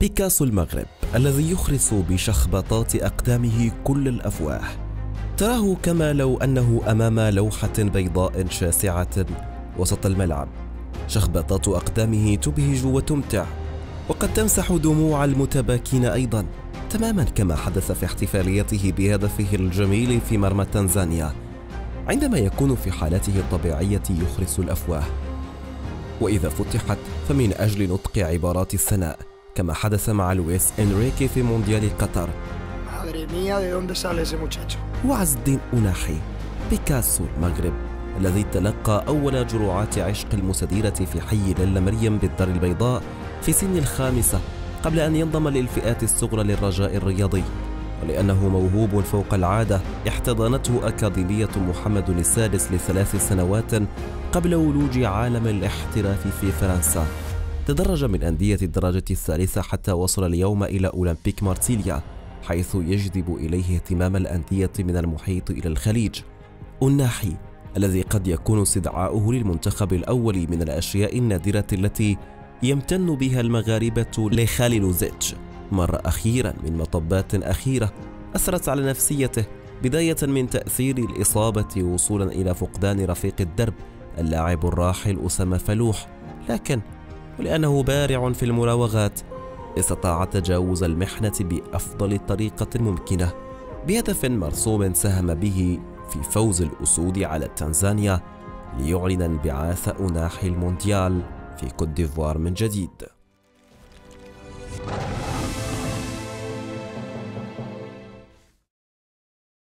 بيكاسو المغرب الذي يخرس بشخبطات أقدامه كل الأفواه. تراه كما لو أنه أمام لوحة بيضاء شاسعة وسط الملعب. شخبطات أقدامه تبهج وتمتع، وقد تمسح دموع المتباكين أيضا، تماما كما حدث في احتفاليته بهدفه الجميل في مرمى تنزانيا. عندما يكون في حالته الطبيعية يخرس الأفواه، وإذا فتحت فمن أجل نطق عبارات الثناء، كما حدث مع لويس إنريكي في مونديال قطر. هو عز الدين أناحي، بيكاسو المغرب، الذي تلقى أول جرعات عشق المستديرة في حي ليلى مريم بالدار البيضاء في سن الخامسة، قبل أن ينضم للفئات الصغرى للرجاء الرياضي. ولأنه موهوب فوق العادة، احتضنته أكاديمية محمد السادس ل3 سنوات قبل ولوج عالم الاحتراف في فرنسا. تدرج من أندية الدرجة الثالثة حتى وصل اليوم إلى أولمبيك مارسيليا، حيث يجذب إليه اهتمام الأندية من المحيط إلى الخليج. أناحي الذي قد يكون استدعاؤه للمنتخب الأول من الأشياء النادرة التي يمتن بها المغاربة لخاليلوزيتش، مر أخيرا من مطبات أخيرة أثرت على نفسيته، بداية من تأثير الإصابة وصولا إلى فقدان رفيق الدرب اللاعب الراحل أسامة فلوح. لكن ولأنه بارع في المراوغات، استطاع تجاوز المحنة بأفضل طريقة ممكنة، بهدف مرسوم ساهم به في فوز الأسود على تنزانيا، ليعلن انبعاث أناحي المونديال في كوت ديفوار من جديد.